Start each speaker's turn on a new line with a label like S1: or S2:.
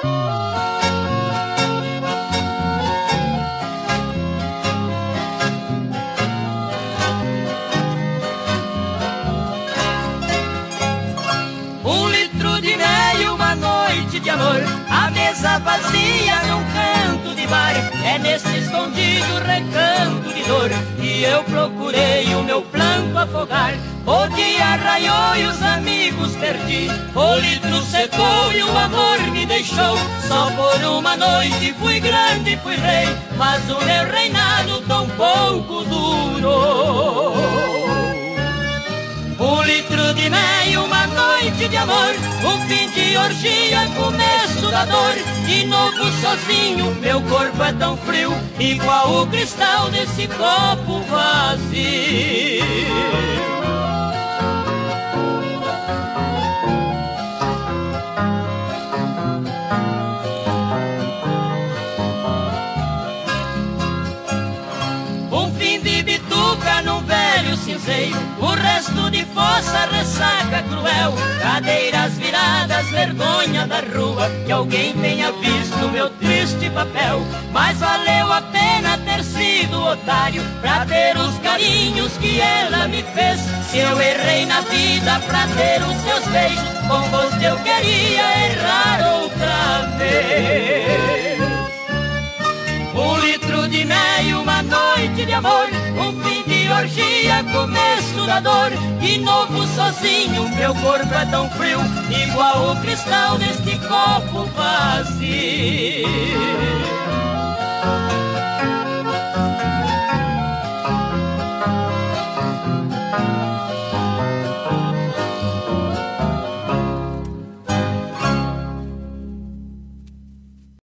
S1: De amor, a mesa vazia num canto de bar, é nesse escondido recanto de dor que eu procurei o meu planto afogar. O dia raiou e os amigos perdi, o litro secou e o amor me deixou. Só por uma noite fui grande, fui rei, mas o meu reinado tão pouco durou. Um litro de mel, uma noite de amor, um fim de orgia, começo da dor. De novo sozinho, meu corpo é tão frio, igual o cristal desse copo vazio. Um fim de bituca num velho cinzeiro, o resto de fossa, ressaca cruel, cadeiras viradas, vergonha da rua, que alguém tenha visto meu triste papel. Mas valeu a pena ter sido otário pra ter os carinhos que ela me fez. Se eu errei na vida pra ter os seus beijos, com você eu queria errar outra vez. Um litro de mel, uma noite de amor, um fim de orgia, começo da dor. De novo sozinho, meu corpo é tão frio, igual o cristal deste